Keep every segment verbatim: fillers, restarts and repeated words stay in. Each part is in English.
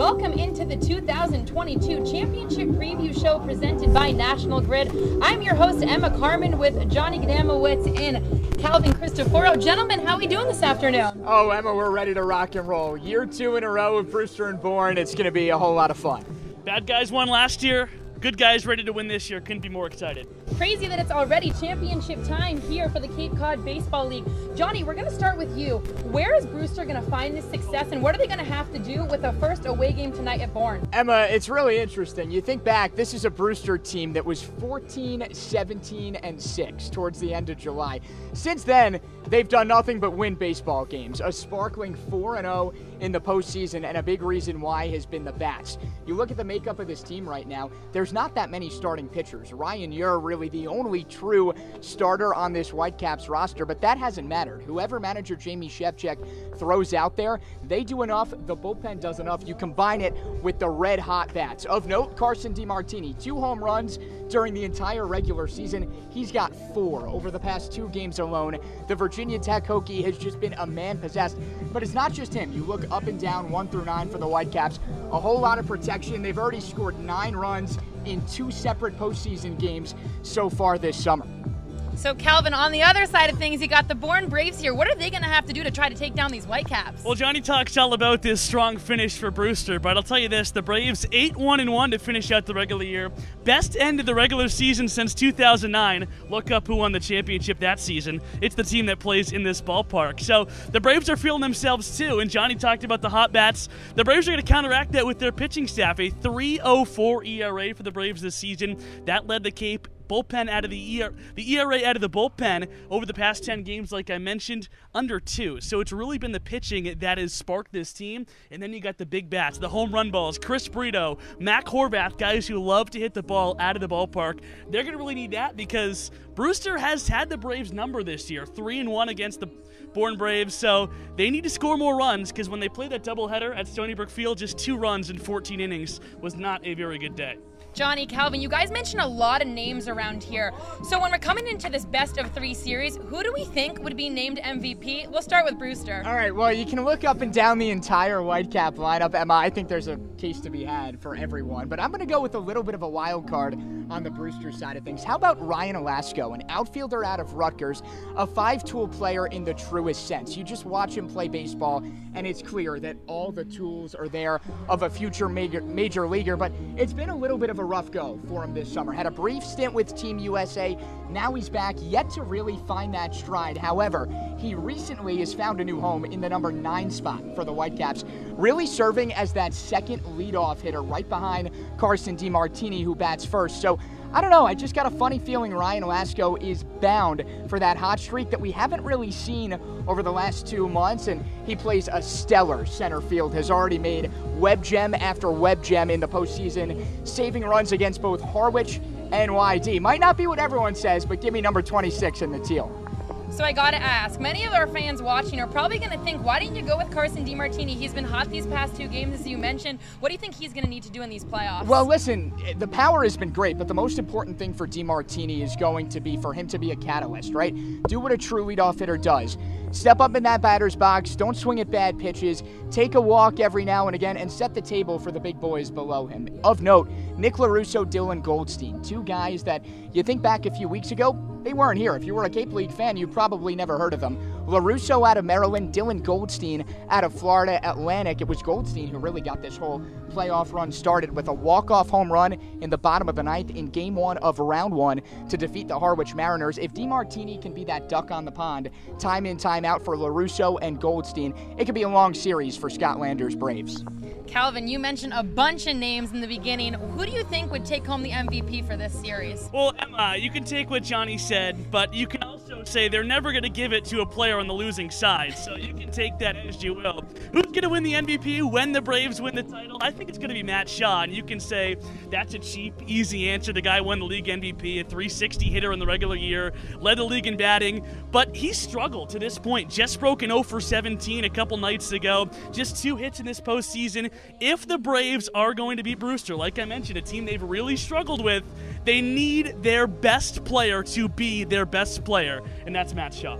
welcome into the two thousand twenty-two Championship Preview Show presented by National Grid. I'm your host, Emma Carman, with Johnny Gadamowitz and Calvin Christoforo. Gentlemen, how are we doing this afternoon? Oh, Emma, we're ready to rock and roll. Year two in a row of Brewster and Bourne. It's going to be a whole lot of fun. Bad guys won last year. Good guys ready to win this year. Couldn't be more excited. Crazy that it's already championship time here for the Cape Cod Baseball League. Johnny, we're going to start with you. Where is Brewster going to find this success, and what are they going to have to do with the first away game tonight at Bourne? Emma, it's really interesting. You think back, this is a Brewster team that was fourteen, seventeen, and six towards the end of July. Since then, they've done nothing but win baseball games. A sparkling four and oh in the postseason, and a big reason why has been the bats. You look at the makeup of this team right now, there's not that many starting pitchers. Ryan, you're really the only true starter on this Whitecaps roster, but that hasn't mattered. Whoever manager Jamie Shevchik throws out there, they do enough, the bullpen does enough. You combine it with the red-hot bats. Of note, Carson DiMartini, two home runs during the entire regular season. He's got four over the past two games alone. The Virginia Tech Hokie has just been a man possessed, but it's not just him. You look up and down, one through nine for the Whitecaps, a whole lot of protection. They've already scored nine runs in two separate postseason games so far this summer. So, Calvin, on the other side of things, you got the Bourne Braves here. What are they going to have to do to try to take down these Whitecaps? Well, Johnny talks all about this strong finish for Brewster, but I'll tell you this, the Braves eight one and one to finish out the regular year. Best end of the regular season since two thousand nine. Look up who won the championship that season. It's the team that plays in this ballpark. So the Braves are feeling themselves too, and Johnny talked about the hot bats. The Braves are going to counteract that with their pitching staff. A three oh four E R A for the Braves this season. That led the Cape bullpen out of the E R A, the E R A out of the bullpen over the past ten games, like I mentioned, under two. So it's really been the pitching that has sparked this team. And then you got the big bats, the home run balls, Chris Brito, Mac Horvath, guys who love to hit the ball out of the ballpark. They're going to really need that because Brewster has had the Braves number this year, three and one against the Bourne Braves. So they need to score more runs because when they played that doubleheader at Stony Brook Field, just two runs in fourteen innings was not a very good day. Johnny, Calvin, you guys mentioned a lot of names around here. So when we're coming into this best of three series, who do we think would be named M V P? We'll start with Brewster. All right, well, you can look up and down the entire Whitecap lineup, Emma. I think there's a case to be had for everyone, but I'm going to go with a little bit of a wild card on the Brewster side of things. How about Ryan Alasko, an outfielder out of Rutgers, a five-tool player in the truest sense? You just watch him play baseball, and it's clear that all the tools are there of a future major, major leaguer, but it's been a little bit of a rough go for him this summer. Had a brief stint with Team U S A. Now he's back, yet to really find that stride. However, he recently has found a new home in the number nine spot for the Whitecaps, really serving as that second leadoff hitter right behind Carson DiMartini, who bats first. So I don't know, I just got a funny feeling Ryan Alasko is bound for that hot streak that we haven't really seen over the last two months, and he plays a stellar center field, has already made web gem after web gem in the postseason, saving runs against both Harwich and Y D. Might not be what everyone says, but give me number twenty-six in the teal. So I gotta ask, many of our fans watching are probably gonna think, why didn't you go with Carson DiMartini? He's been hot these past two games, as you mentioned. What do you think he's gonna need to do in these playoffs? Well, listen, the power has been great, but the most important thing for DiMartini is going to be for him to be a catalyst, right? Do what a true leadoff hitter does. Step up in that batter's box, don't swing at bad pitches, take a walk every now and again, and set the table for the big boys below him. Of note, Nick LaRusso, Dylan Goldstein, two guys that you think back a few weeks ago, they weren't here. If you were a Cape League fan, you probably never heard of them. LaRusso out of Maryland, Dylan Goldstein out of Florida Atlantic. It was Goldstein who really got this whole playoff run started with a walk-off home run in the bottom of the ninth in game one of round one to defeat the Harwich Mariners. If DiMartini can be that duck on the pond, time in, time out for LaRusso and Goldstein, it could be a long series for Scott Lander's Braves. Calvin, you mentioned a bunch of names in the beginning. Who do you think would take home the M V P for this series? Well, Emma, you can take what Johnny said, but you can also say they're never going to give it to a player on the losing side, so you can take that as you will. Who's going to win the M V P when the Braves win the title? I think it's going to be Matt Shaw, and you can say that's a cheap, easy answer. The guy won the league M V P, a three sixty hitter in the regular year, led the league in batting, but he struggled to this point. Just broke an oh for seventeen a couple nights ago, just two hits in this postseason. If the Braves are going to beat Brewster, like I mentioned, a team they've really struggled with, they need their best player to be their best player, and that's Matt Shaw.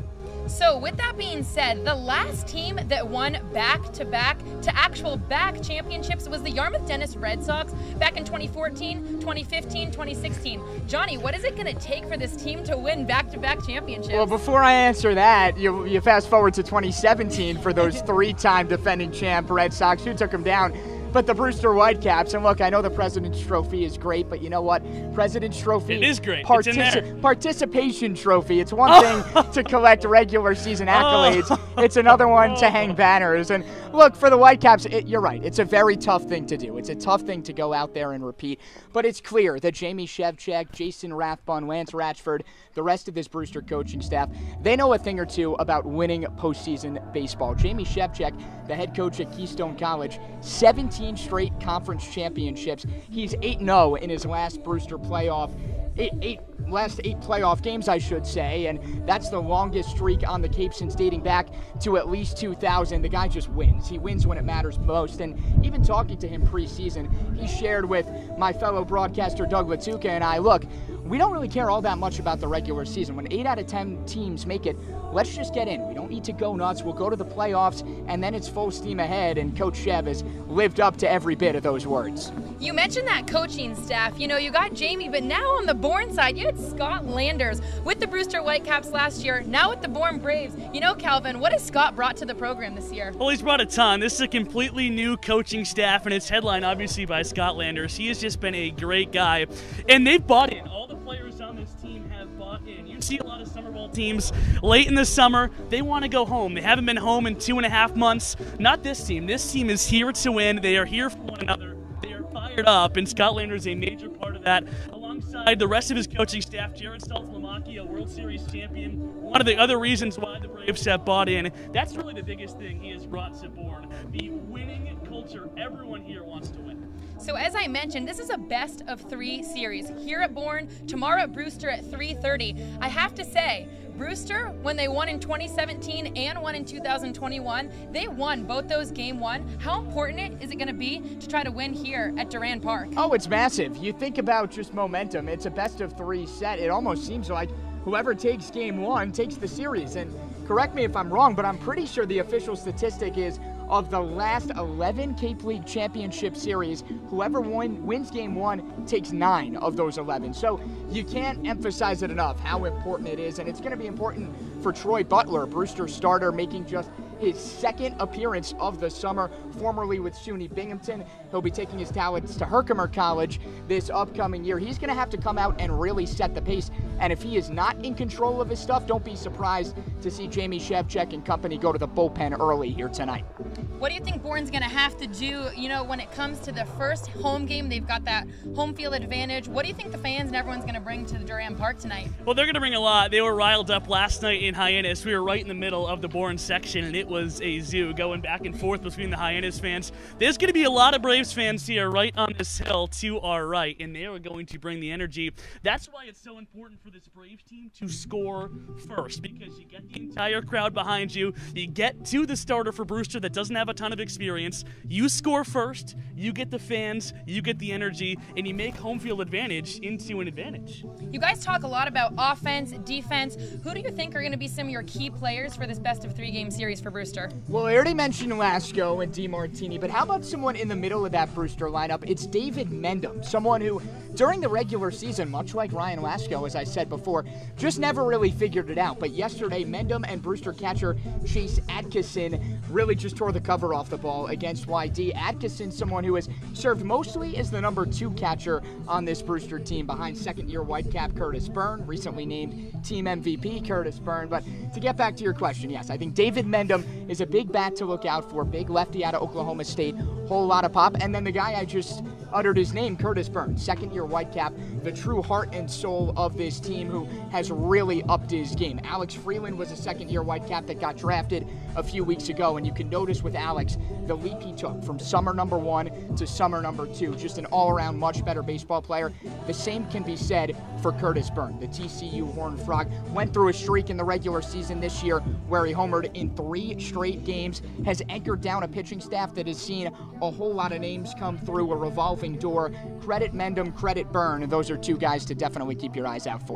So with that being said, the last team that won back-to-back to actual back championships was the Yarmouth Dennis Red Sox back in twenty fourteen, twenty fifteen, twenty sixteen. Johnny, what is it going to take for this team to win back-to-back championships? Well, before I answer that, you, you fast forward to twenty seventeen for those three-time defending champ Red Sox. Who took them down? But the Brewster Whitecaps. And look, I know the President's Trophy is great, but you know what? President's Trophy. It is great. Partici- it's in there. Participation Trophy. It's one thing to collect regular season accolades. Oh. It's another one to hang banners. And look, for the Whitecaps, it, you're right. It's a very tough thing to do. It's a tough thing to go out there and repeat. But it's clear that Jamie Shevchik, Jason Rathbun, Lance Ratchford, the rest of this Brewster coaching staff, they know a thing or two about winning postseason baseball. Jamie Shevchik, the head coach at Keystone College, seventeen straight conference championships. He's eight and oh in his last Brewster playoff, eight, eight last eight playoff games, I should say, and that's the longest streak on the Cape since dating back to at least two thousand. The guy just wins. He wins when it matters most, and even talking to him preseason, he shared with my fellow broadcaster Doug Latuca and I, look, we don't really care all that much about the regular season. When eight out of ten teams make it, let's just get in. We don't need to go nuts. We'll go to the playoffs, and then it's full steam ahead, and Coach Shev has lived up to every bit of those words. You mentioned that coaching staff. You know, you got Jamie, but now on the Bourne side, you had Scott Landers with the Brewster Whitecaps last year, now with the Bourne Braves. You know, Calvin, what has Scott brought to the program this year? Well, he's brought a ton. This is a completely new coaching staff, and it's headlined, obviously, by Scott Landers. He has just been a great guy, and they've bought in. All the players on this team have bought in. You see a lot of summer ball teams late in the summer, they want to go home. They haven't been home in two and a half months. Not this team. This team is here to win. They are here for one another. They are fired up, and Scott Landers is a major part of that, alongside the rest of his coaching staff. Jared Stoltz-Lamaki, a World Series champion. One of the other reasons why the Braves have bought in. That's really the biggest thing he has brought to Bourne. The winning culture. Everyone here wants to win. So as I mentioned, this is a best of three series here at Bourne, tomorrow at Brewster at three thirty. I have to say, Brewster, when they won in twenty seventeen and won in two thousand twenty-one, they won both those game one. How important is it going to be to try to win here at Durand Park? Oh, it's massive. You think about just momentum. It's a best of three set. It almost seems like whoever takes game one takes the series. And correct me if I'm wrong, but I'm pretty sure the official statistic is of the last eleven Cape League Championship Series, whoever win, wins game one takes nine of those eleven. So you can't emphasize it enough how important it is, and it's going to be important for Troy Butler, Brewster's starter, making just his second appearance of the summer, formerly with SUNY Binghamton. He'll be taking his talents to Herkimer College this upcoming year. He's going to have to come out and really set the pace, and if he is not in control of his stuff, don't be surprised to see Jamie Shevchik and company go to the bullpen early here tonight. What do you think Bourne's going to have to do, you know, when it comes to the first home game? They've got that home field advantage. What do you think the fans and everyone's going to bring to the Durand Park tonight? Well, they're going to bring a lot. They were riled up last night in Hyannis. We were right in the middle of the Bourne section, and it was a zoo going back and forth between the Hyannis fans. There's going to be a lot of Braves fans here right on this hill to our right, and they are going to bring the energy. That's why it's so important for this Braves team to score first, because you get the entire crowd behind you. You get to the starter for Brewster that doesn't have a ton of experience. You score first, you get the fans, you get the energy, and you make home field advantage into an advantage. You guys talk a lot about offense, defense. Who do you think are going to be some of your key players for this best of three game series for Brewster? Well, I already mentioned Lasco and DeMartini, but how about someone in the middle of that Brewster lineup? It's David Mendham, someone who, during the regular season, much like Ryan Lasco, as I said before, just never really figured it out. But yesterday, Mendham and Brewster catcher Chase Atkinson really just tore the cover off the ball against Y D. Atkinson, someone who has served mostly as the number two catcher on this Brewster team, behind second-year Whitecap Curtis Byrne, recently named team M V P Curtis Byrne. But to get back to your question, yes, I think David Mendham is a big bat to look out for, big lefty out of Oklahoma State, whole lot of pop. And then the guy I just uttered his name, Curtis Byrne, second-year Whitecap, the true heart and soul of this team, who has really upped his game. Alex Freeland was a second-year Whitecap that got drafted a few weeks ago, and you can notice with Alex the leap he took from summer number one to summer number two. Just an all-around much better baseball player. The same can be said for Curtis Byrne. The T C U Horned Frog went through a streak in the regular season this year where he homered in three straight games, has anchored down a pitching staff that has seen a whole lot of names come through a revolving door. Credit Mendham, credit Byrne, and those are two guys to definitely keep your eyes out for.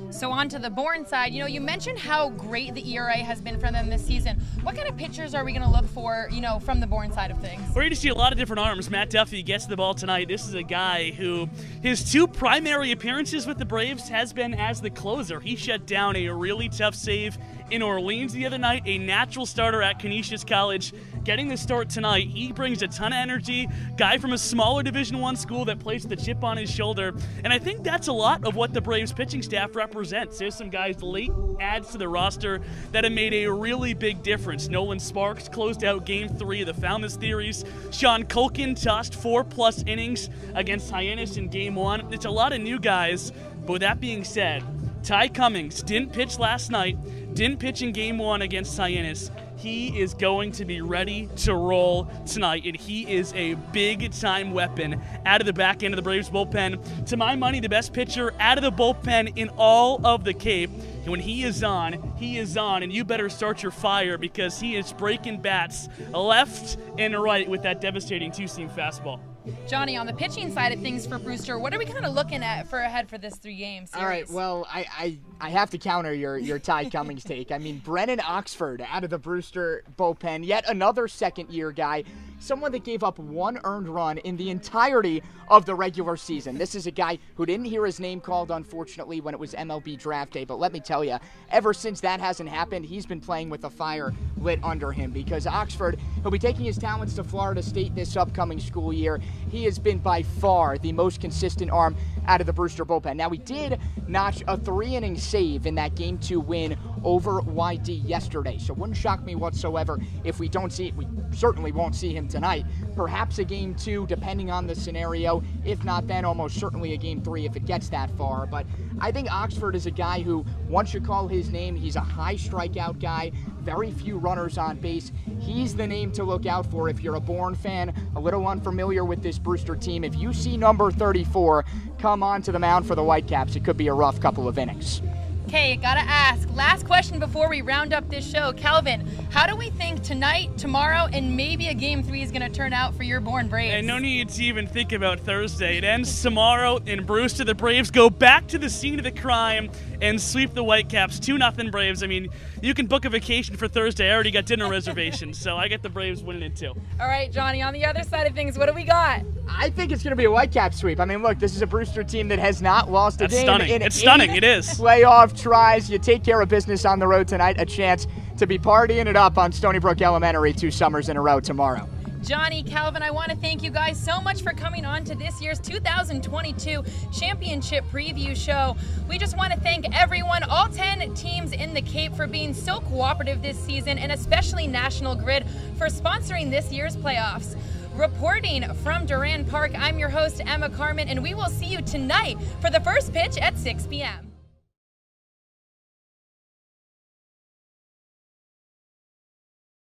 So on to the Bourne side, you know, you mentioned how great the E R A has been for them this season. What kind of pitchers are we going to look for, you know, from the Bourne side of things? We're going to see a lot of different arms. Matt Duffy gets the ball tonight. This is a guy who, his two primary appearances with the Braves has been as the closer. He shut down a really tough save in Orleans the other night, a natural starter at Canisius College. Getting the start tonight, he brings a ton of energy, guy from a smaller Division One school that plays with a chip on his shoulder, and I think that's a lot of what the Braves pitching staff represents. There's some guys late adds to the roster that have made a really big difference. Nolan Sparks closed out game three of the Foundness Theories. Sean Culkin tossed four plus innings against Hyannis in game one. It's a lot of new guys, but with that being said, Ty Cummings didn't pitch last night, didn't pitch in game one against Hyannis. He is going to be ready to roll tonight, and he is a big-time weapon out of the back end of the Braves bullpen. To my money, the best pitcher out of the bullpen in all of the Cape. And when he is on, he is on, and you better start your fire because he is breaking bats left and right with that devastating two-seam fastball. Johnny, on the pitching side of things for Brewster, what are we kind of looking at for ahead for this three-game series? All right, well, I, I, I have to counter your, your Ty Cummings take. I mean, Brennan Oxford out of the Brewster bullpen, yet another second-year guy, someone that gave up one earned run in the entirety of the regular season. This is a guy who didn't hear his name called, unfortunately, when it was M L B draft day, but let me tell you, ever since that hasn't happened, he's been playing with a fire lit under him because Oxford, he'll be taking his talents to Florida State this upcoming school year. He has been by far the most consistent arm out of the Brewster bullpen. Now, he did notch a three-inning save in that game two win over Y D yesterday, so it wouldn't shock me whatsoever if we don't see it. We certainly won't see him tonight. Perhaps a game two, depending on the scenario. If not, then almost certainly a game three if it gets that far. But I think Oxford is a guy who, once you call his name, he's a high strikeout guy, very few runners on base. He's the name to look out for if you're a Bourne fan, a little unfamiliar with this Brewster team. If you see number thirty-four come onto the mound for the Whitecaps, it could be a rough couple of innings. Okay, gotta ask. Last question before we round up this show. Calvin, how do we think tonight, tomorrow, and maybe a game three is going to turn out for your Bourne Braves? And no need to even think about Thursday. It ends tomorrow in Brewster. The Braves go back to the scene of the crime and sweep the Whitecaps two nothing Braves. I mean, you can book a vacation for Thursday. I already got dinner reservations, so I get the Braves winning it too. All right, Johnny, on the other side of things, what do we got? I think it's going to be a Whitecap sweep. I mean, look, this is a Brewster team that has not lost a That's game stunning. in It's stunning. eight It is. playoff tries. You take care of business on the road tonight, a chance to be partying it up on Stony Brook Elementary two summers in a row tomorrow. Johnny, Calvin, I want to thank you guys so much for coming on to this year's two thousand twenty-two Championship Preview Show. We just want to thank everyone, all ten teams in the Cape, for being so cooperative this season, and especially National Grid for sponsoring this year's playoffs. Reporting from Durand Park, I'm your host, Emma Carman, and we will see you tonight for the first pitch at six p m